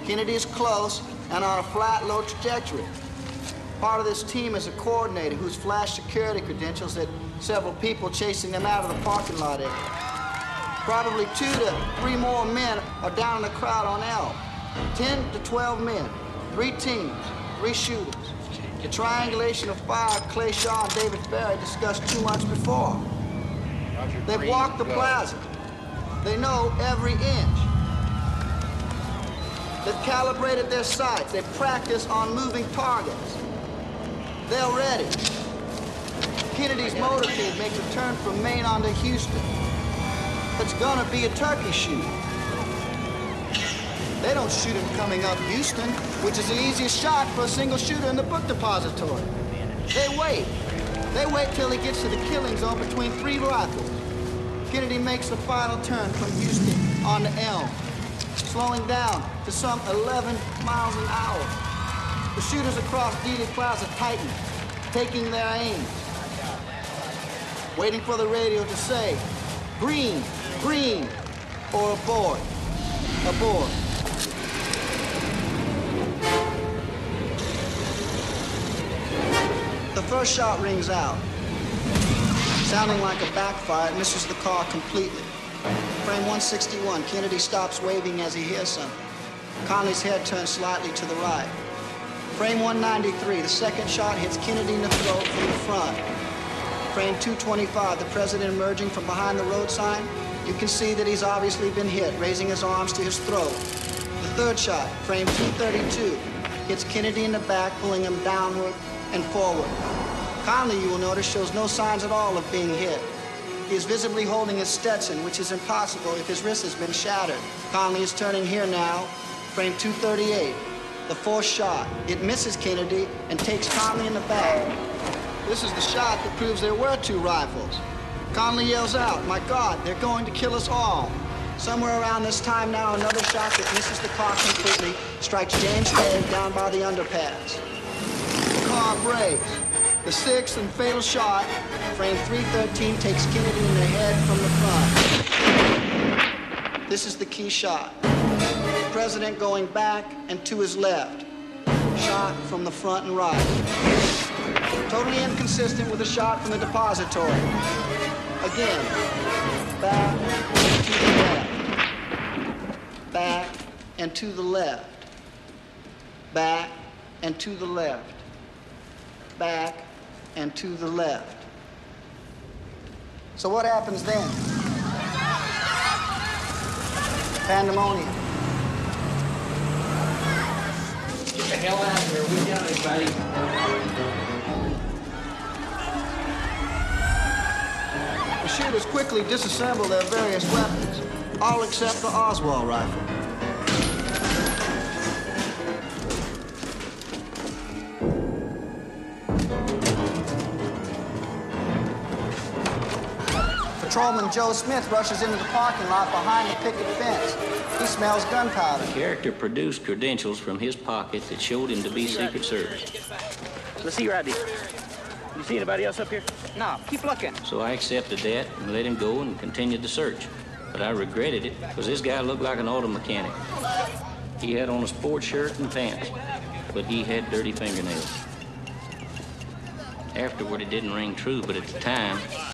Kennedy is close and on a flat, low trajectory. Part of this team is a coordinator who's flashed security credentials at several people chasing them out of the parking lot area. Probably 2 to 3 more men are down in the crowd on Elm. 10 to 12 men, 3 teams, 3 shooters. The triangulation of fire Clay Shaw and David Ferry discussed 2 months before. They've walked the plaza. They know every inch. They've calibrated their sights. They've practiced on moving targets. They're ready. Kennedy's motorcade makes a turn from Maine onto Houston. It's gonna be a turkey shoot. They don't shoot him coming up Houston, which is the easiest shot for a single shooter in the book depository. They wait. They wait till he gets to the killing zone between 3 rifles. Kennedy makes the final turn from Houston onto Elm, slowing down to some 11 miles an hour. The shooters across Dealey Plaza tighten, taking their aim, waiting for the radio to say, green, green, or abort, abort. The first shot rings out. Sounding like a backfire, it misses the car completely. Frame 161, Kennedy stops waving as he hears something. Conley's head turns slightly to the right. Frame 193, the second shot hits Kennedy in the throat from the front. Frame 225, the president emerging from behind the road sign. You can see that he's obviously been hit, raising his arms to his throat. The third shot, frame 232, hits Kennedy in the back, pulling him downward and forward. Conley, you will notice, shows no signs at all of being hit. He is visibly holding his Stetson, which is impossible if his wrist has been shattered. Conley is turning here now, frame 238. The fourth shot. It misses Kennedy and takes Conley in the back. This is the shot that proves there were 2 rifles. Conley yells out, "My God, they're going to kill us all." Somewhere around this time now, another shot that misses the car completely strikes James Craig down by the underpass. The car brakes. The 6th and fatal shot, frame 313, takes Kennedy in the head from the front. This is the key shot. The president going back and to his left. Shot from the front and right. Totally inconsistent with a shot from the depository. Again, back and to the left. Back and to the left. Back and to the left. Back and to the left. So what happens then? Pandemonium. Get the hell out of here. We got everybody. The shooters quickly disassemble their various weapons, all except the Oswald rifle. Patrolman Joe Smith rushes into the parking lot behind the picket fence. He smells gunpowder. The character produced credentials from his pocket that showed him to be Secret Service. Let's see your ID. You see anybody else up here? No, keep looking. So I accepted that and let him go and continued the search. But I regretted it because this guy looked like an auto mechanic. He had on a sports shirt and pants, but he had dirty fingernails. Afterward, it didn't ring true, but at the time,